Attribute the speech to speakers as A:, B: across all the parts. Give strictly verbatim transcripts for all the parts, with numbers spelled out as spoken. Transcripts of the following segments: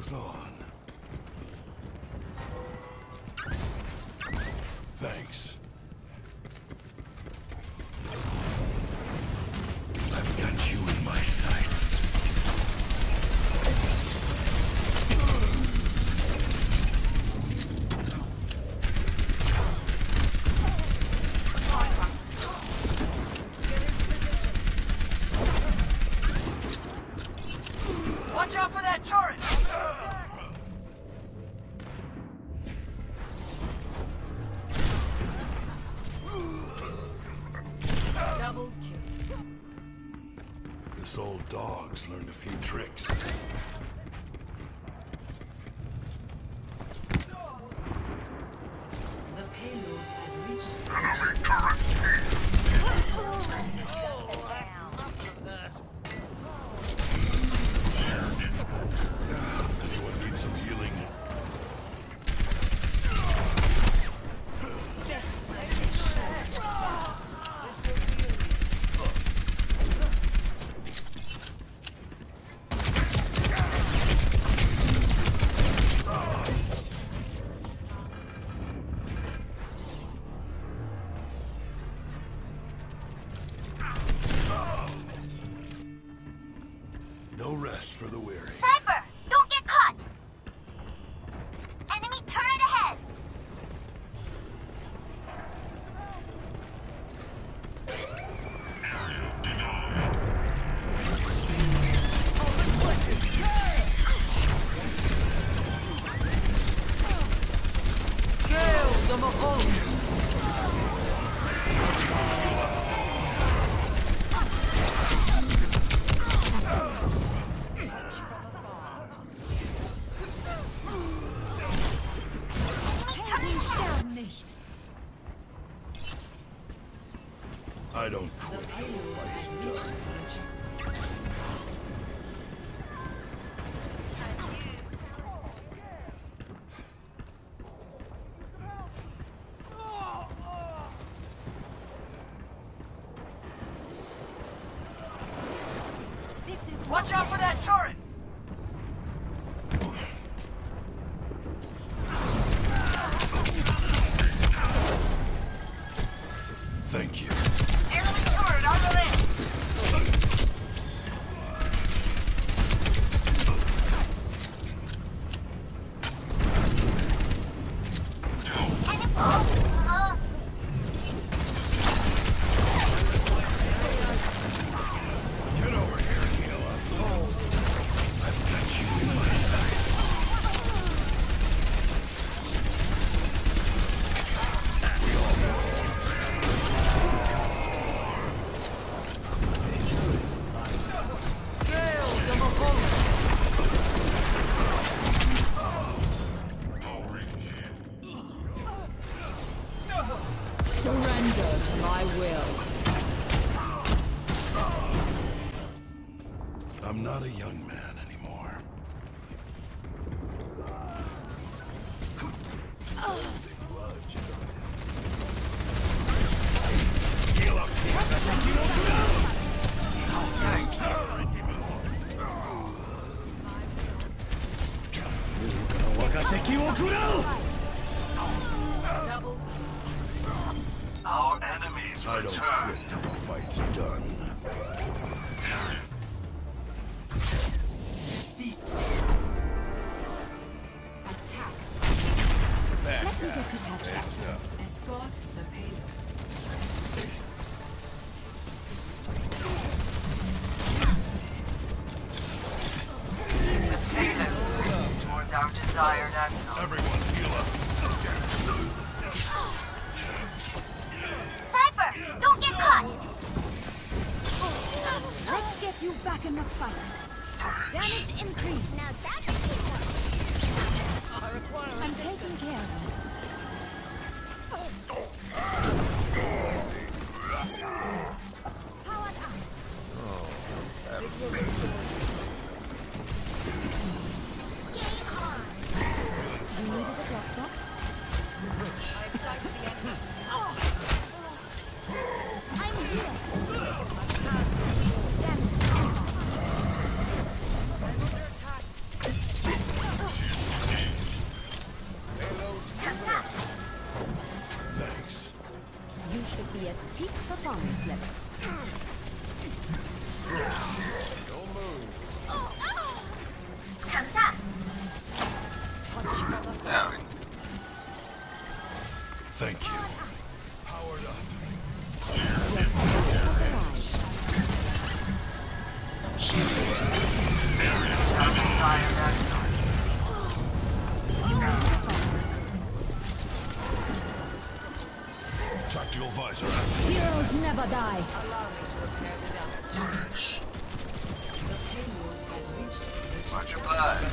A: goes on. Thanks. I've got you in my sights.
B: Watch out for that turret!
C: Double kill.
A: This old dog's learned a few tricks.
C: The payload has reached.
A: Enemy turret Anyone need some healing? No rest for the weary.
D: Sniper! Don't get caught! Enemy turret ahead!
C: Kill the Mahone!
A: I don't quit till the fight's done.
B: Watch out for that turret!
A: Thank you.
B: Enemy turret on the left!
D: Uh,
A: Get over here and heal us. I've got you in my sights.
C: Kill the Mahone! Surrender to my will.
A: I'm not a young man anymore. Heal up.
E: Our enemies
A: I don't
E: return.
A: quit till the fight's done.
C: Attack.
A: Back
C: Let me
A: guys.
C: get this out.
A: Heads up.
C: Escort the payload.
B: The payload towards our desired outcome.
A: Everyone heal up.
D: Sniper! Don't get caught!
F: Let's get you back in the fight. Damage increase.
D: Now that's a good one.
F: I'm taking care of you. Powered up. This will restore
D: Game on!
F: you. You needed a doctor? I'm here. Damage.
B: Desired access.
A: Tactical visor active.
F: Heroes never die.
E: Much obliged.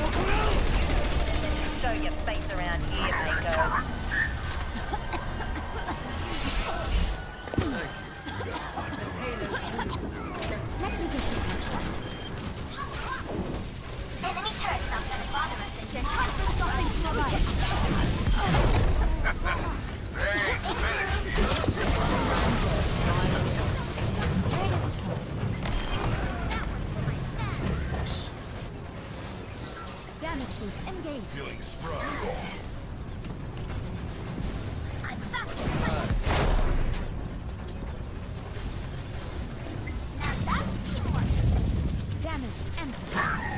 G: Show your face around here, Mako.
F: Let me get you patched up.
D: Enemy turret not gonna bother us until
F: There's something to your right.
E: Hey, finish.
F: Damage boost engaged.
A: Feeling sprung.
D: I'm back. Now that's teamwork.
F: Damage empty.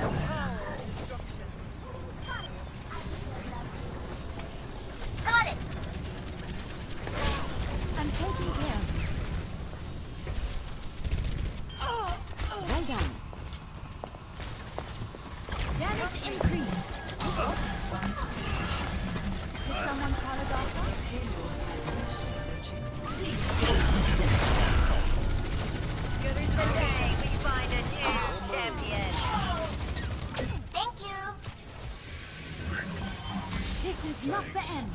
D: Got it.
F: I'm taking care of you. Well done. Damage increased. Did someone call a doctor?
G: Today we find a new champion.
D: Thank you.
F: This is not the end.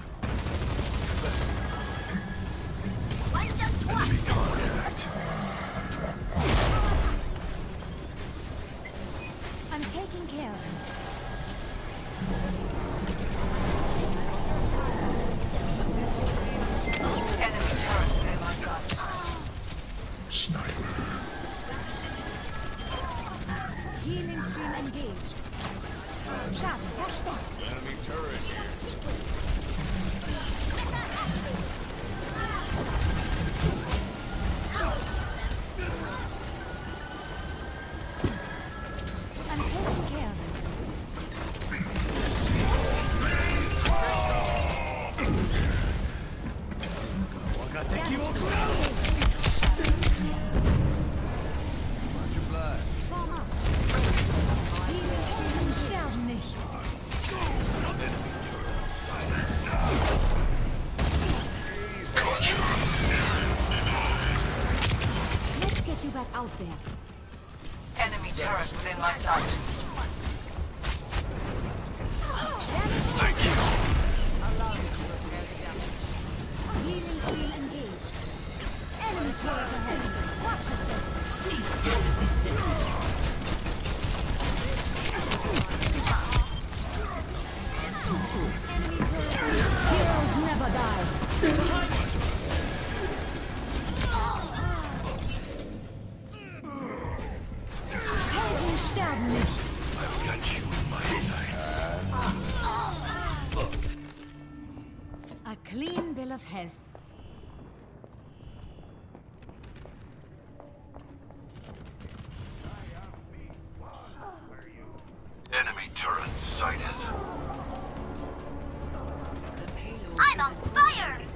D: One jump twice.
A: Enemy contact.
F: I'm taking care of you.
B: Enemy turret within my sight.
A: Sniper.
F: Healing stream engaged. Schaden verstärkt.
A: Enemy turret here.
F: I'm taking care of you. Form up. Healing stream sterben nicht.
A: Enemy turret silent.
F: Let's get you back out there.
B: Enemy turret within my sight.
F: Healing stream engaged. Enemy turret ahead. Watch yourself.
C: Cease your resistance.
F: Enemy turret. Heroes never die. Helden sterben nicht.
A: I've got you in my sights.
F: A clean bill of health.
E: Enemy turret sighted.
C: The payload
D: I'm
C: is
D: on
C: approaching
D: fire.
C: its